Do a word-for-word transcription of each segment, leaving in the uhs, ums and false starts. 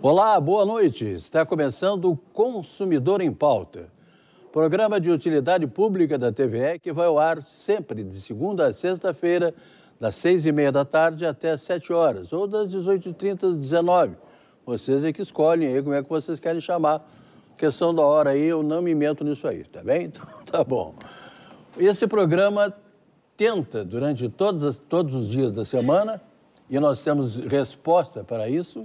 Olá, boa noite. Está começando o Consumidor em Pauta, programa de utilidade pública da T V E que vai ao ar sempre de segunda a sexta-feira, das seis e meia da tarde até às sete horas, ou das dezoito e trinta às dezenove. Vocês é que escolhem aí como é que vocês querem chamar. Questão da hora aí, eu não me meto nisso aí, tá bem? Então, tá bom. Esse programa tenta, durante todos, as, todos os dias da semana, e nós temos resposta para isso,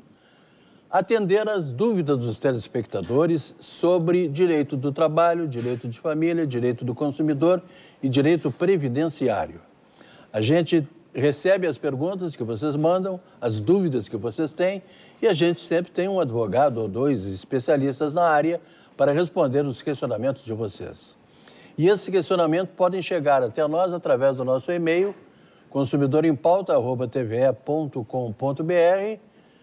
atender às dúvidas dos telespectadores sobre direito do trabalho, direito de família, direito do consumidor e direito previdenciário. A gente recebe as perguntas que vocês mandam, as dúvidas que vocês têm, e a gente sempre tem um advogado ou dois especialistas na área para responder os questionamentos de vocês. E esses questionamentos podem chegar até nós através do nosso e-mail, consumidor em pauta arroba t v e ponto com ponto b r,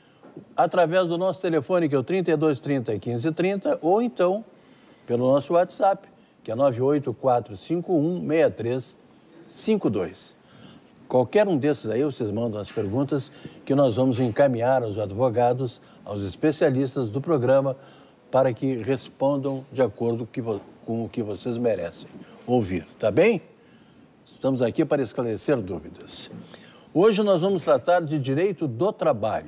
através do nosso telefone, que é o trinta e dois, trinta, quinze, trinta, ou então pelo nosso WhatsApp, que é nove oito quatro cinco um seis três cinco dois. Qualquer um desses aí, vocês mandam as perguntas que nós vamos encaminhar aos advogados, aos especialistas do programa, para que respondam de acordo com o que vocês merecem ouvir, tá bem? Estamos aqui para esclarecer dúvidas. Hoje nós vamos tratar de direito do trabalho.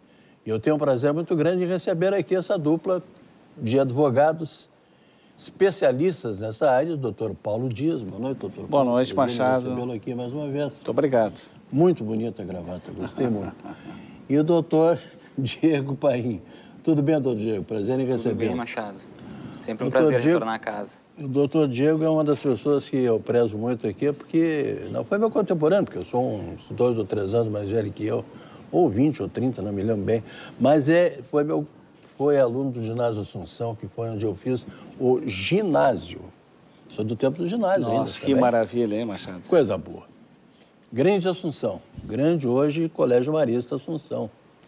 E eu tenho um prazer muito grande em receber aqui essa dupla de advogados especialistas nessa área, o doutor Paulo Dias. Boa noite, doutor Boa Paulo. noite, Machado. Recebê-lo aqui mais uma vez. Muito obrigado. Muito bonita a gravata, gostei muito. E o doutor Diego Paim. Tudo bem, doutor Diego? Prazer em recebê-lo. Tudo bem, Machado. Sempre um doutor prazer Diego, retornar à casa. O doutor Diego é uma das pessoas que eu prezo muito aqui, porque não foi meu contemporâneo, porque eu sou uns dois ou três anos mais velho que eu, ou vinte ou trinta, não me lembro bem, mas é, foi, meu, foi aluno do ginásio Assunção, que foi onde eu fiz o ginásio. Sou do tempo do ginásio ainda. Nossa, que maravilha, hein, Machado? Coisa boa. Grande Assunção. Grande hoje, Colégio Marista Assunção.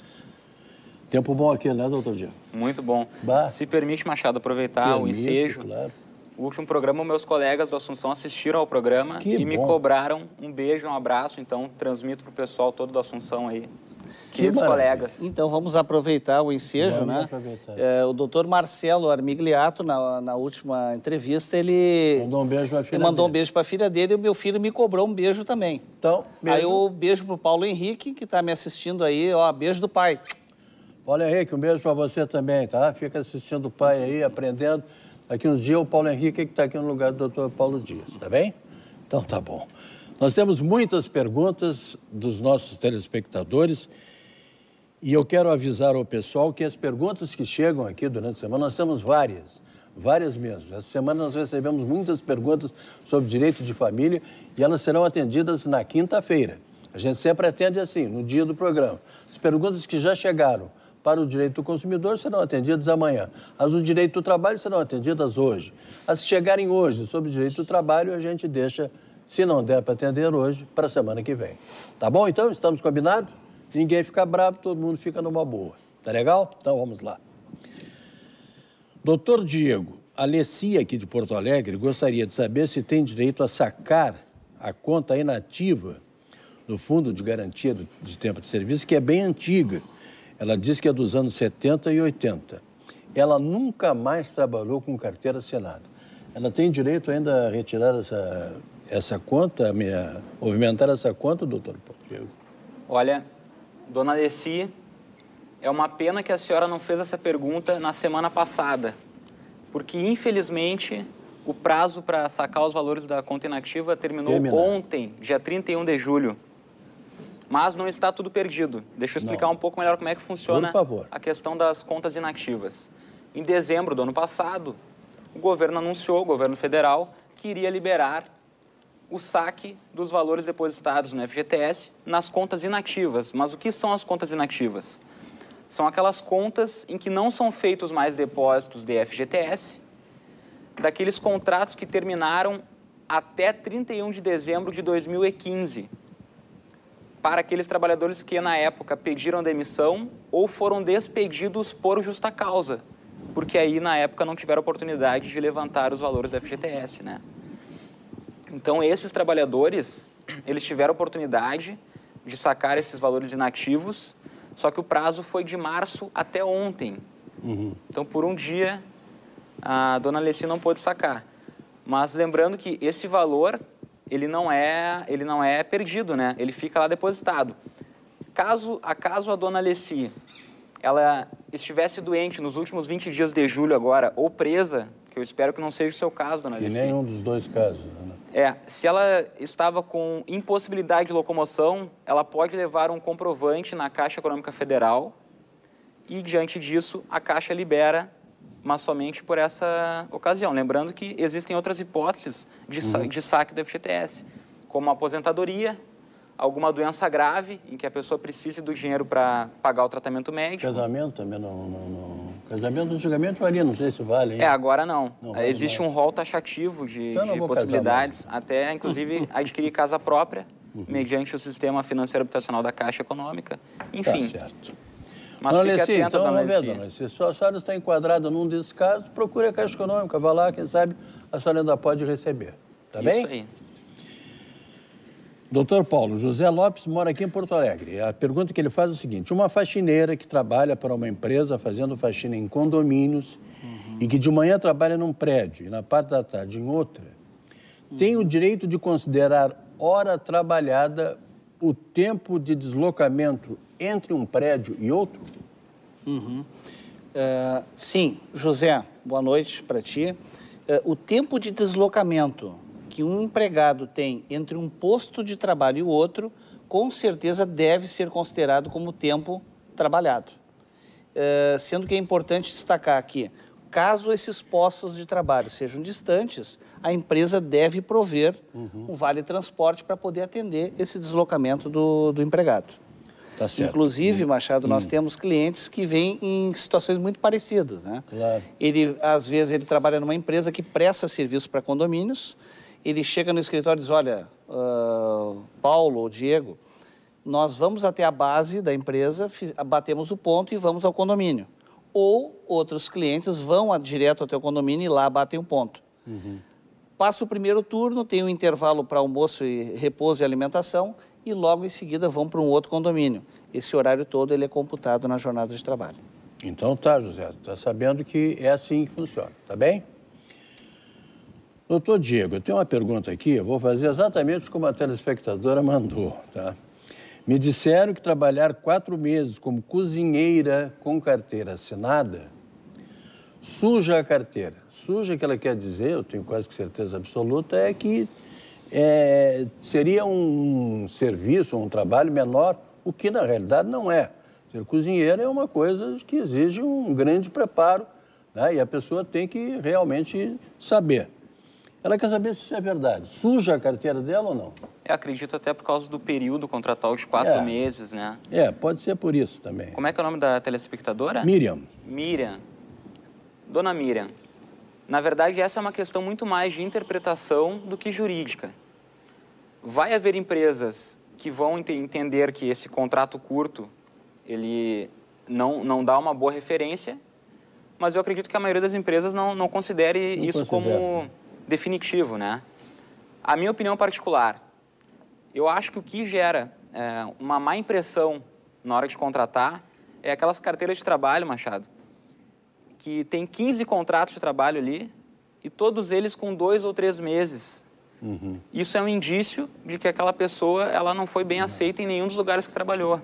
Tempo bom aqui, né, doutor Diego? Muito bom. Bah. Se permite, Machado, aproveitar Permito, o ensejo. Claro. O último programa, meus colegas do Assunção assistiram ao programa Que e me bom. cobraram um beijo, um abraço. Então, transmito para o pessoal todo do Assunção aí. Que Queridos maravilha. colegas. Então, vamos aproveitar o ensejo, Vamos né? aproveitar. É, o doutor Marcelo Armigliato, na, na última entrevista, ele Mandou um beijo para a filha ele mandou dele. um beijo para a filha dele e o meu filho me cobrou um beijo também. Então, beijo. Aí o beijo para o Paulo Henrique, que está me assistindo aí, ó, beijo do pai. Paulo Henrique, um beijo para você também, tá? Fica assistindo o pai aí, aprendendo. Daqui uns dias o Paulo Henrique que está aqui no lugar do doutor Paulo Dias, tá bem? Então tá bom. Nós temos muitas perguntas dos nossos telespectadores e eu quero avisar ao pessoal que as perguntas que chegam aqui durante a semana, nós temos várias, várias mesmo. Essa semana nós recebemos muitas perguntas sobre direito de família e elas serão atendidas na quinta-feira. A gente sempre atende assim, no dia do programa. As perguntas que já chegaram para o direito do consumidor serão atendidas amanhã. As do direito do trabalho serão atendidas hoje. As que chegarem hoje sobre o direito do trabalho, a gente deixa, se não der para atender hoje, para a semana que vem. Tá bom, então? Estamos combinados? Ninguém fica bravo, todo mundo fica numa boa. Tá legal? Então, vamos lá. Doutor Diego, a Lecia aqui de Porto Alegre gostaria de saber se tem direito a sacar a conta inativa do Fundo de Garantia de Tempo de Serviço, que é bem antiga. Ela diz que é dos anos setenta e oitenta. Ela nunca mais trabalhou com carteira assinada. Ela tem direito ainda a retirar essa, essa conta, a minha, movimentar essa conta, doutor Diego? Olha, dona Alessi, é uma pena que a senhora não fez essa pergunta na semana passada, porque, infelizmente, o prazo para sacar os valores da conta inativa terminou Terminar. ontem, dia trinta e um de julho. Mas não está tudo perdido. Deixa eu explicar Não. um pouco melhor como é que funciona Por favor. a questão das contas inativas. Em dezembro do ano passado, o governo anunciou, o governo federal, que iria liberar o saque dos valores depositados no F G T S nas contas inativas. Mas o que são as contas inativas? São aquelas contas em que não são feitos mais depósitos de F G T S, daqueles contratos que terminaram até trinta e um de dezembro de dois mil e quinze. Para aqueles trabalhadores que, na época, pediram demissão ou foram despedidos por justa causa, porque aí, na época, não tiveram oportunidade de levantar os valores do F G T S, né? Então, esses trabalhadores, eles tiveram oportunidade de sacar esses valores inativos Só que o prazo foi de março até ontem. Uhum. Então, por um dia, a dona Alessi não pôde sacar. Mas lembrando que esse valor, ele não é, ele não é perdido, né? Ele fica lá depositado. Caso, acaso a dona Alessi, ela estivesse doente nos últimos vinte dias de julho agora, ou presa, que eu espero que não seja o seu caso, dona Alessi. E nenhum dos dois casos, né? É, se ela estava com impossibilidade de locomoção, ela pode levar um comprovante na Caixa Econômica Federal e, diante disso, a Caixa libera, mas somente por essa ocasião. Lembrando que existem outras hipóteses de, sa uhum. de saque do F G T S, como a aposentadoria, alguma doença grave em que a pessoa precise do dinheiro para pagar o tratamento médico. Casamento também não... não, não... Casamento antigamente valia, não sei se vale, hein? É, agora não. não vale Existe mais. um rol taxativo de, então, de possibilidades, até inclusive adquirir casa própria, uhum. mediante o sistema financeiro habitacional da Caixa Econômica. Enfim. Tá certo. Mas dona fique Alessi, atenta, então, dona Alessi. Dona Alessi, se a senhora está enquadrada num desses casos, procure a Caixa Econômica, vá lá, quem sabe a senhora ainda pode receber. Tá Isso bem? Isso aí. Doutor Paulo, José Lopes mora aqui em Porto Alegre. A pergunta que ele faz é o seguinte: uma faxineira que trabalha para uma empresa fazendo faxina em condomínios uhum. e que de manhã trabalha num prédio e na parte da tarde em outra, uhum. tem o direito de considerar hora trabalhada o tempo de deslocamento entre um prédio e outro? Uhum. Uh, sim, José, boa noite para ti. Uh, o tempo de deslocamento que um empregado tem entre um posto de trabalho e o outro, com certeza deve ser considerado como tempo trabalhado. Uh, sendo que é importante destacar aqui, caso esses postos de trabalho sejam distantes, a empresa deve prover uhum. um vale-transporte para poder atender esse deslocamento do, do empregado. Tá certo. Inclusive, Machado, hum. nós temos clientes que vêm em situações muito parecidas, né? Claro. Ele, às vezes, ele trabalha numa empresa que presta serviço para condomínios, ele chega no escritório e diz, olha, uh, Paulo ou Diego, nós vamos até a base da empresa, fiz, batemos o ponto e vamos ao condomínio. Ou outros clientes vão a, direto ao teu condomínio e lá batem o ponto. Uhum. Passa o primeiro turno, tem um intervalo para almoço, e repouso e alimentação, e logo em seguida vão para um outro condomínio. Esse horário todo ele é computado na jornada de trabalho. Então tá, José, está sabendo que é assim que funciona, tá bem? Doutor Diego, eu tenho uma pergunta aqui, eu vou fazer exatamente como a telespectadora mandou, tá? Me disseram que trabalhar quatro meses como cozinheira com carteira assinada suja a carteira. Suja, que ela quer dizer, eu tenho quase que certeza absoluta, é que é, seria um serviço, um trabalho menor, o que na realidade não é. Ser cozinheiro é uma coisa que exige um grande preparo, né? E a pessoa tem que realmente saber. Ela quer saber se isso é verdade. Suja a carteira dela ou não? Eu acredito até por causa do período contratual de quatro é. meses, né? É, pode ser por isso também. Como é que é o nome da telespectadora? Miriam. Miriam. Dona Miriam, na verdade essa é uma questão muito mais de interpretação do que jurídica. Vai haver empresas que vão ent entender que esse contrato curto, ele não, não dá uma boa referência, mas eu acredito que a maioria das empresas não, não considere não isso considera. como definitivo, né? A minha opinião particular, eu acho que o que gera é, uma má impressão na hora de contratar é aquelas carteiras de trabalho, Machado, que tem quinze contratos de trabalho ali e todos eles com dois ou três meses. Uhum. Isso é um indício de que aquela pessoa ela não foi bem uhum. aceita em nenhum dos lugares que trabalhou.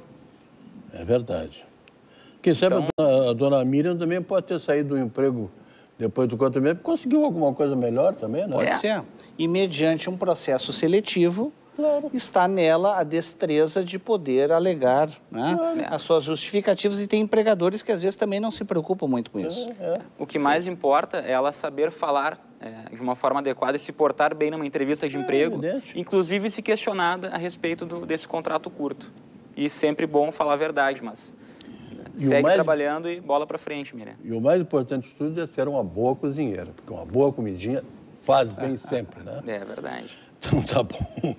É verdade. Quem sabe então, a dona Miriam também pode ter saído do emprego depois do quatro meses, conseguiu alguma coisa melhor também, né? Pode ser. E mediante um processo seletivo, claro. Está nela a destreza de poder alegar, né, claro. As suas justificativas, e tem empregadores que às vezes também não se preocupam muito com isso. É, é. O que mais Sim. importa é ela saber falar é, de uma forma adequada e se portar bem numa entrevista de é, emprego, evidente. Inclusive se questionada a respeito do, desse contrato curto. E sempre bom falar a verdade, mas e segue mais... trabalhando e bola para frente, Miriam. E o mais importante de tudo é ser uma boa cozinheira, porque uma boa comidinha faz bem sempre, né? É verdade. Então tá bom.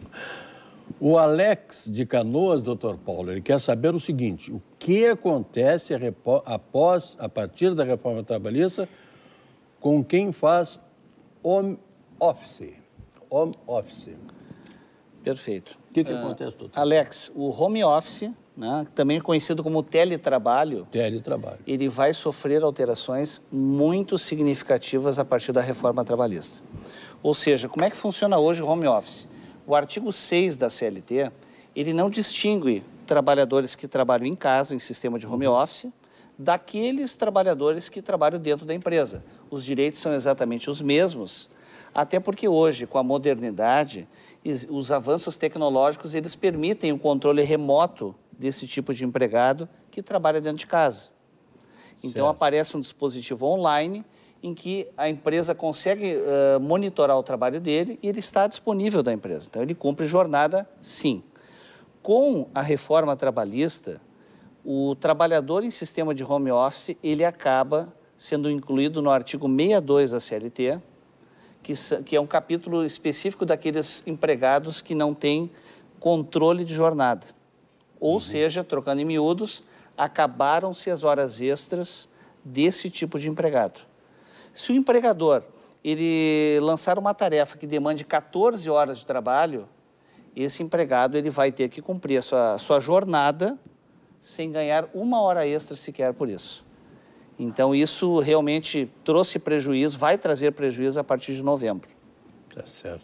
O Alex de Canoas, doutor Paulo, ele quer saber o seguinte: o que acontece após, a partir da reforma trabalhista, com quem faz home office? Home office. Perfeito. O que, que uh, acontece, doutor? Alex, o home office né, também conhecido como teletrabalho, teletrabalho, ele vai sofrer alterações muito significativas a partir da reforma trabalhista. Ou seja, como é que funciona hoje o home office? O artigo seis da C L T, ele não distingue trabalhadores que trabalham em casa, em sistema de home office, daqueles trabalhadores que trabalham dentro da empresa. Os direitos são exatamente os mesmos, até porque hoje, com a modernidade, os avanços tecnológicos, eles permitem o controle remoto desse tipo de empregado que trabalha dentro de casa. Então, certo, aparece um dispositivo online em que a empresa consegue uh, monitorar o trabalho dele e ele está disponível da empresa. Então, ele cumpre jornada, sim. Com a reforma trabalhista, o trabalhador em sistema de home office, ele acaba sendo incluído no artigo sessenta e dois da C L T, que, que é um capítulo específico daqueles empregados que não têm controle de jornada. Ou uhum. seja, trocando em miúdos, acabaram-se as horas extras desse tipo de empregado. Se o empregador ele lançar uma tarefa que demande quatorze horas de trabalho, esse empregado ele vai ter que cumprir a sua, sua jornada sem ganhar uma hora extra sequer por isso. Então, isso realmente trouxe prejuízo, vai trazer prejuízo a partir de novembro. Tá certo.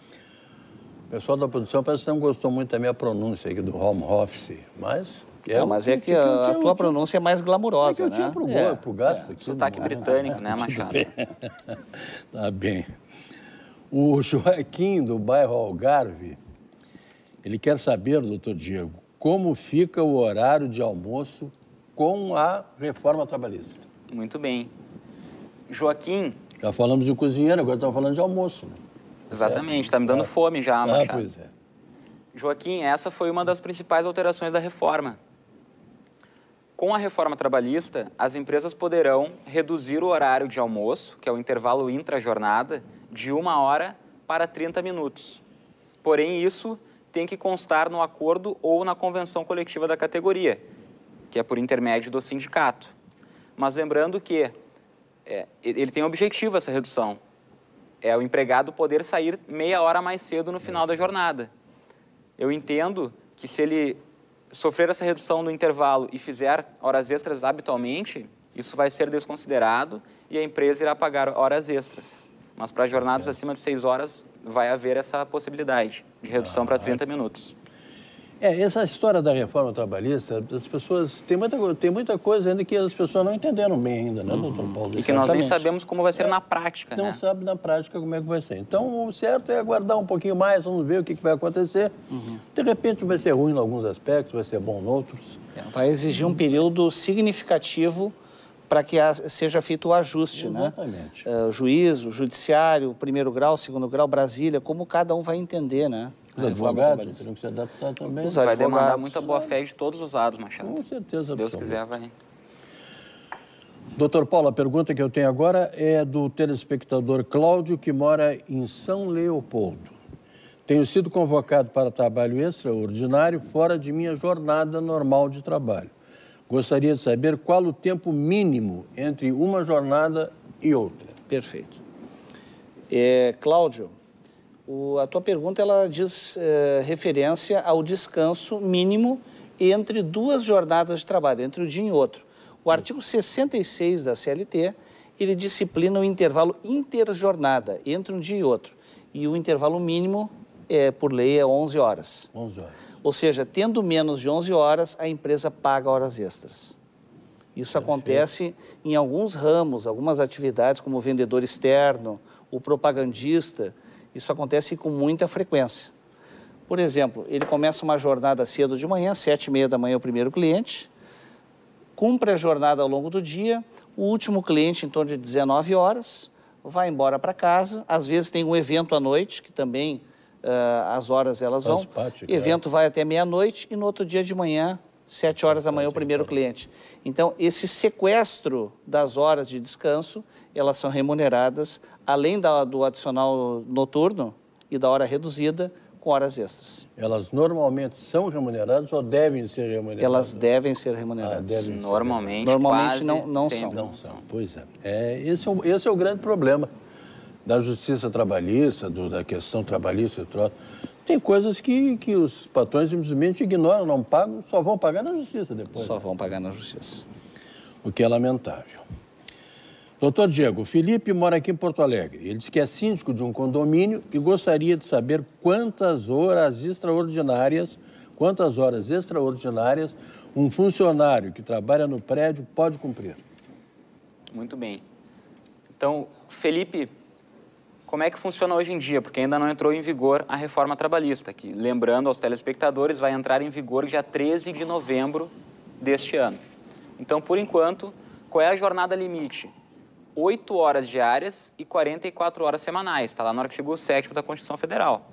O pessoal da produção parece que não gostou muito da minha pronúncia aqui do home office, mas... É, não, mas é que, que a, a tua pronúncia é mais glamurosa, é que eu tinha né? pro, é, pro gasto é, aqui. Sotaque não, britânico, né, Machado? Tá bem. O Joaquim, do bairro Algarve, ele quer saber, doutor Diego, como fica o horário de almoço com a reforma trabalhista. Muito bem. Joaquim... Já falamos de cozinheiro, agora estamos falando de almoço. Né? Exatamente, está me dando ah, fome já, ah, Machado. Pois é. Joaquim, essa foi uma das principais alterações da reforma. Com a reforma trabalhista, as empresas poderão reduzir o horário de almoço, que é o intervalo intra-jornada, de uma hora para trinta minutos. Porém, isso tem que constar no acordo ou na convenção coletiva da categoria, que é por intermédio do sindicato. Mas lembrando que é, ele tem um objetivo, essa redução. É o empregado poder sair meia hora mais cedo no final da jornada. Eu entendo que se ele sofrer essa redução no intervalo e fizer horas extras habitualmente, isso vai ser desconsiderado e a empresa irá pagar horas extras. Mas para jornadas acima de seis horas, vai haver essa possibilidade de redução ah, para trinta minutos. É, essa história da reforma trabalhista, as pessoas... Tem muita, tem muita coisa ainda que as pessoas não entenderam bem ainda, né, uhum. doutor Paulo? E que nós nem sabemos como vai ser é, na prática, não né? Não sabe na prática como é que vai ser. Então, o certo é aguardar um pouquinho mais, vamos ver o que, que vai acontecer. Uhum. De repente vai ser ruim em alguns aspectos, vai ser bom em outros. É, vai exigir um período significativo para que a, seja feito o ajuste, exatamente, né? Uh, juízo, judiciário, primeiro grau, segundo grau, Brasília, como cada um vai entender, né? Os advogados terão que se adaptar também. Os vai demandar muita boa-fé de todos os lados, Machado. Com certeza. Se Deus quiser, vai. Doutor Paulo, a pergunta que eu tenho agora é do telespectador Cláudio, que mora em São Leopoldo. Tenho sido convocado para trabalho extraordinário fora de minha jornada normal de trabalho. Gostaria de saber qual o tempo mínimo entre uma jornada e outra. Perfeito. É, Cláudio, o, a tua pergunta ela diz é, referência ao descanso mínimo entre duas jornadas de trabalho, entre um dia e outro. O artigo sessenta e seis da C L T, ele disciplina o intervalo interjornada entre um dia e outro. E o intervalo mínimo, é, por lei, é onze horas. onze horas. Ou seja, tendo menos de onze horas, a empresa paga horas extras. Isso Perfeito. Acontece em alguns ramos, algumas atividades, como o vendedor externo, o propagandista. Isso acontece com muita frequência. Por exemplo, ele começa uma jornada cedo de manhã, sete e meia da manhã é o primeiro cliente, cumpre a jornada ao longo do dia, o último cliente em torno de dezenove horas, vai embora para casa, às vezes tem um evento à noite, que também uh, as horas elas vão, parte, evento vai até meia-noite e no outro dia de manhã, sete horas da manhã, o primeiro cliente. Então, esse sequestro das horas de descanso, elas são remuneradas, além da, do adicional noturno e da hora reduzida, com horas extras. Elas normalmente são remuneradas ou devem ser remuneradas? Elas devem ser remuneradas. Ah, devem normalmente, ser. Normalmente quase não, não sempre são. Não são. Pois é. é esse, é o, esse é o grande problema da justiça trabalhista, do, da questão trabalhista e troço. Tem coisas que, que os patrões simplesmente ignoram, não pagam, só vão pagar na justiça depois. Só vão pagar na justiça. O que é lamentável. Doutor Diego, o Felipe mora aqui em Porto Alegre. Ele diz que é síndico de um condomínio e gostaria de saber quantas horas extraordinárias, quantas horas extraordinárias um funcionário que trabalha no prédio pode cumprir. Muito bem. Então, Felipe, como é que funciona hoje em dia? Porque ainda não entrou em vigor a reforma trabalhista, que, lembrando aos telespectadores, vai entrar em vigor dia treze de novembro deste ano. Então, por enquanto, qual é a jornada limite? oito horas diárias e quarenta e quatro horas semanais. Está lá no artigo sétimo da Constituição Federal.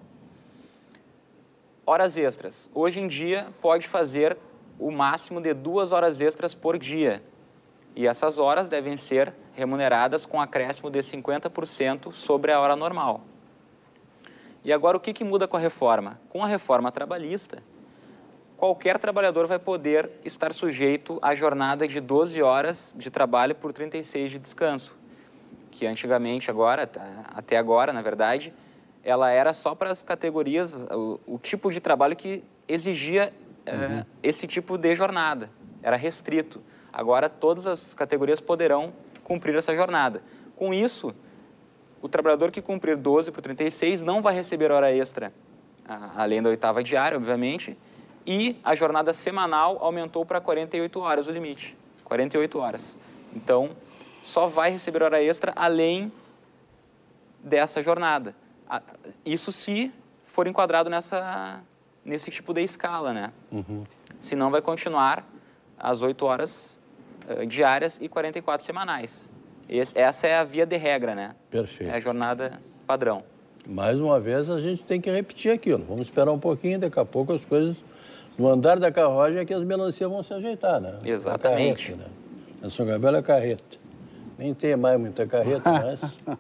Horas extras. Hoje em dia, pode fazer o máximo de duas horas extras por dia. E essas horas devem ser remuneradas com acréscimo de cinquenta por cento sobre a hora normal. E agora, o que, que muda com a reforma? Com a reforma trabalhista, qualquer trabalhador vai poder estar sujeito à jornada de doze horas de trabalho por trinta e seis de descanso, que antigamente, agora, até agora, na verdade, ela era só para as categorias, o, o tipo de trabalho que exigia uhum. uh, esse tipo de jornada, era restrito. Agora, todas as categorias poderão cumprir essa jornada. Com isso, o trabalhador que cumprir doze por trinta e seis não vai receber hora extra, além da oitava diária, obviamente, e a jornada semanal aumentou para quarenta e oito horas o limite, quarenta e oito horas. Então, só vai receber hora extra além dessa jornada. Isso se for enquadrado nessa, nesse tipo de escala, né? Uhum. Senão vai continuar as oito horas uh, diárias e quarenta e quatro semanais. Esse, essa é a via de regra, né? Perfeito. É a jornada padrão. Mais uma vez, a gente tem que repetir aquilo. Vamos esperar um pouquinho, daqui a pouco as coisas... No andar da carruagem é que as melancias vão se ajeitar, né? Exatamente. A carreta, né? A São Gabriel é carreta. Nem tem mais muita carreta, mas...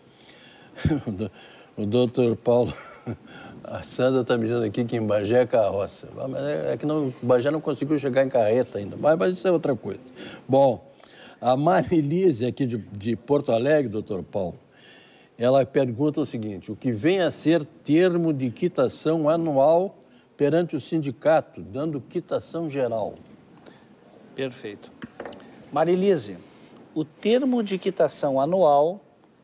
o doutor Paulo... A Sandra está me dizendo aqui que em Bagé é carroça. Mas é que não, Bagé não conseguiu chegar em carreta ainda. Mas, mas isso é outra coisa. Bom, a Marilise aqui de, de Porto Alegre, doutor Paulo, ela pergunta o seguinte: o que vem a ser termo de quitação anual perante o sindicato, dando quitação geral? Perfeito. Marilise, o termo de quitação anual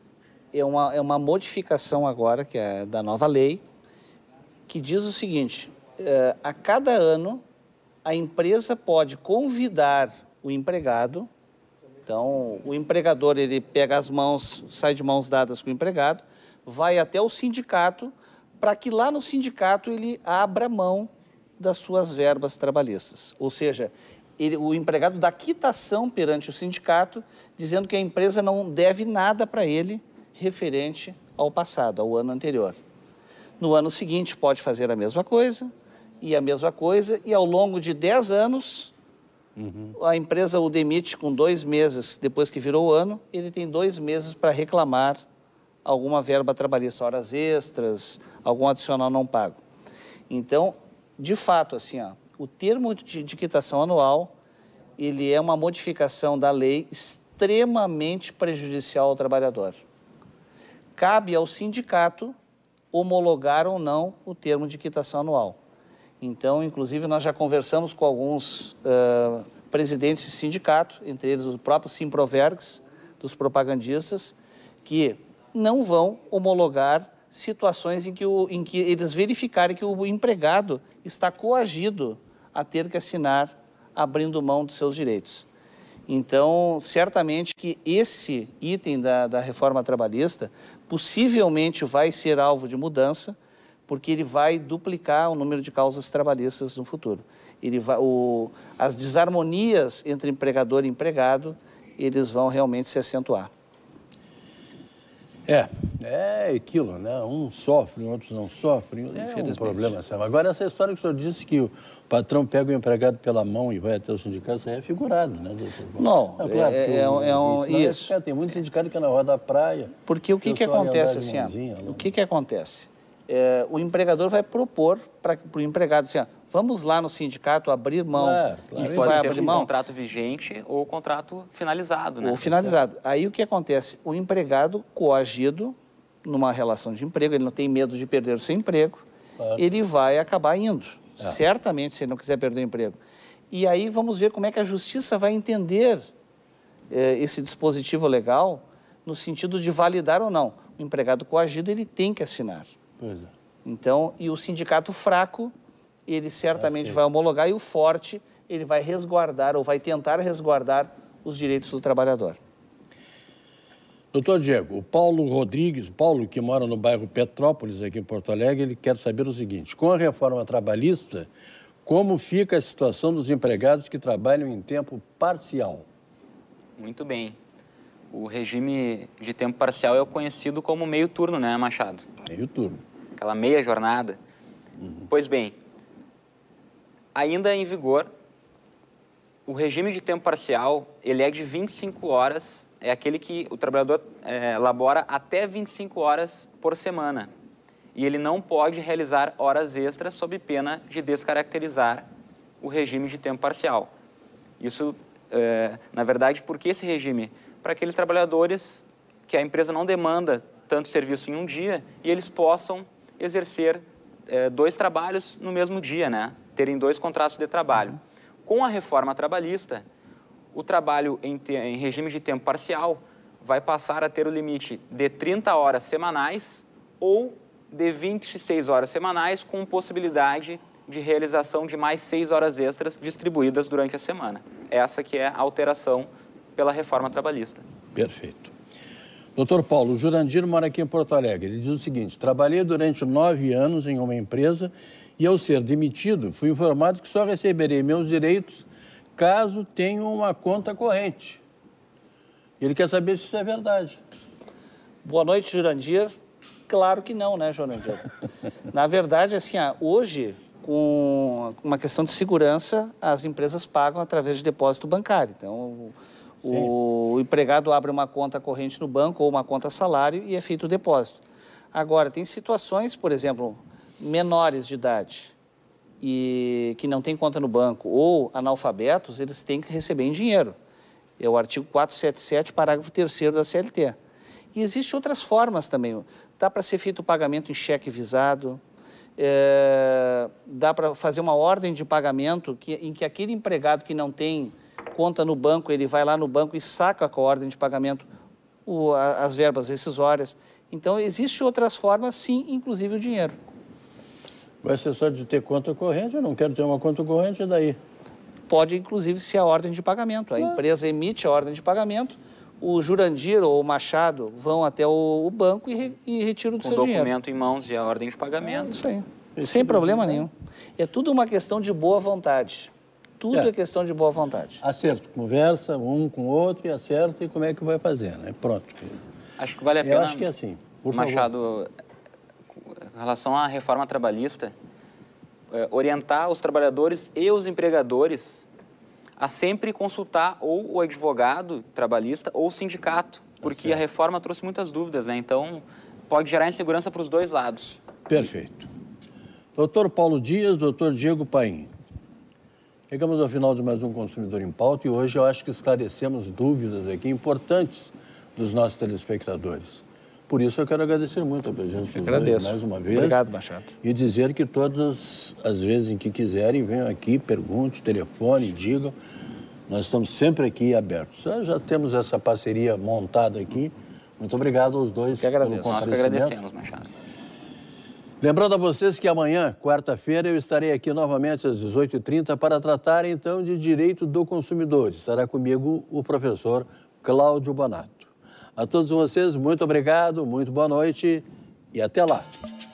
é uma, é uma modificação agora, que é da nova lei, que diz o seguinte: é, a cada ano a empresa pode convidar o empregado. Então, o empregador, ele pega as mãos, sai de mãos dadas com o empregado, vai até o sindicato, para que lá no sindicato ele abra mão das suas verbas trabalhistas. Ou seja, ele, o empregado dá quitação perante o sindicato, dizendo que a empresa não deve nada para ele referente ao passado, ao ano anterior. No ano seguinte pode fazer a mesma coisa, e a mesma coisa, e ao longo de dez anos, uhum. a empresa o demite com dois meses, depois que virou o ano, ele tem dois meses para reclamar alguma verba trabalhista, horas extras, algum adicional não pago. Então, de fato, assim, ó, o termo de, de quitação anual, ele é uma modificação da lei extremamente prejudicial ao trabalhador. Cabe ao sindicato homologar ou não o termo de quitação anual. Então, inclusive, nós já conversamos com alguns uh, presidentes de sindicato, entre eles o próprio Simprovergs, dos propagandistas, que não vão homologar situações em que, o, em que eles verificarem que o empregado está coagido a ter que assinar abrindo mão dos seus direitos. Então, certamente que esse item da, da reforma trabalhista possivelmente vai ser alvo de mudança, porque ele vai duplicar o número de causas trabalhistas no futuro. Ele vai, o, as desarmonias entre empregador e empregado, eles vão realmente se acentuar. É, é aquilo, né? Um sofre, outros não sofrem. É um problema, sabe? Agora, essa história que o senhor disse que o patrão pega o empregado pela mão e vai até o sindicato, isso aí é figurado, né, doutor? Não, não claro, é, é, o, é um... Isso. isso. É, tem muito sindicato que é na rua da praia. Porque o que, que acontece, assim, ó, o que que acontece? É, o empregador vai propor para o empregado, assim, ó, vamos lá no sindicato abrir mão. Claro, claro. E pode vai ser abrir um mão. contrato vigente ou contrato finalizado, né? Ou finalizado. Aí o que acontece? O empregado coagido numa relação de emprego, ele não tem medo de perder o seu emprego, claro. ele vai acabar indo. É. Certamente, se ele não quiser perder o emprego. E aí vamos ver como é que a justiça vai entender eh, esse dispositivo legal no sentido de validar ou não. O empregado coagido, ele tem que assinar. Pois é. Então, e o sindicato fraco, ele certamente Aceito. vai homologar, e o forte, ele vai resguardar ou vai tentar resguardar os direitos do trabalhador. Doutor Diego, o Paulo Rodrigues, Paulo, que mora no bairro Petrópolis, aqui em Porto Alegre, ele quer saber o seguinte: com a reforma trabalhista, como fica a situação dos empregados que trabalham em tempo parcial? Muito bem. O regime de tempo parcial é o conhecido como meio turno, né, Machado? Meio turno. Aquela meia jornada. Uhum. Pois bem, ainda em vigor, o regime de tempo parcial, ele é de vinte e cinco horas, é aquele que o trabalhador é, labora até vinte e cinco horas por semana. E ele não pode realizar horas extras sob pena de descaracterizar o regime de tempo parcial. Isso, é, na verdade, por que esse regime? Para aqueles trabalhadores que a empresa não demanda tanto serviço em um dia e eles possam exercer é, dois trabalhos no mesmo dia, né? Terem dois contratos de trabalho. Com a reforma trabalhista, o trabalho em, te, em regime de tempo parcial vai passar a ter o limite de trinta horas semanais ou de vinte e seis horas semanais, com possibilidade de realização de mais seis horas extras distribuídas durante a semana. Essa que é a alteração pela reforma trabalhista. Perfeito. Doutor Paulo, o Jurandir mora aqui em Porto Alegre. Ele diz o seguinte: trabalhei durante nove anos em uma empresa e, ao ser demitido, fui informado que só receberei meus direitos caso tenha uma conta corrente. Ele quer saber se isso é verdade. Boa noite, Jurandir. Claro que não, né, Jurandir? Na verdade, assim, hoje, com uma questão de segurança, as empresas pagam através de depósito bancário. Então, o, o empregado abre uma conta corrente no banco ou uma conta salário e é feito o depósito. Agora, tem situações, por exemplo, menores de idade e que não têm conta no banco ou analfabetos, eles têm que receber em dinheiro. É o artigo quatrocentos e setenta e sete, parágrafo terceiro da C L T. E existem outras formas também. Dá para ser feito o pagamento em cheque visado, é, dá para fazer uma ordem de pagamento que, em que aquele empregado que não tem conta no banco, ele vai lá no banco e saca com a ordem de pagamento o, a, as verbas rescisórias. Então, existem outras formas, sim, inclusive o dinheiro. Vai ser só de ter conta corrente? Eu não quero ter uma conta corrente, e daí? Pode, inclusive, ser a ordem de pagamento. A ah. empresa emite a ordem de pagamento, o Jurandir ou o Machado vão até o, o banco e, re, e retiram do Com seu dinheiro. Com documento em mãos e a ordem de pagamento. É isso aí. Esse Sem problema nenhum. É tudo uma questão de boa vontade. Tudo é. é questão de boa vontade. Acerto. Conversa um com o outro e acerta e como é que vai fazer, né? Pronto. Acho que vale a pena, Eu acho que é assim. Por Machado, favor. Em relação à reforma trabalhista, é, orientar os trabalhadores e os empregadores a sempre consultar ou o advogado trabalhista ou o sindicato, porque tá a reforma trouxe muitas dúvidas, né? Então, pode gerar insegurança para os dois lados. Perfeito. Doutor Paulo Dias, doutor Diego Paim. Chegamos ao final de mais um Consumidor em Pauta e hoje eu acho que esclarecemos dúvidas aqui importantes dos nossos telespectadores. Por isso eu quero agradecer muito a presença dos dois mais uma vez. Obrigado, Machado. E dizer que todas as vezes em que quiserem, venham aqui, pergunte, telefone, digam. Nós estamos sempre aqui abertos. Já, já temos essa parceria montada aqui. Muito obrigado aos dois que agradeço. Nós que agradecemos, Machado. Lembrando a vocês que amanhã, quarta-feira, eu estarei aqui novamente às dezoito e trinta para tratar, então, de direito do consumidor. Estará comigo o professor Cláudio Bonato. A todos vocês, muito obrigado, muito boa noite e até lá.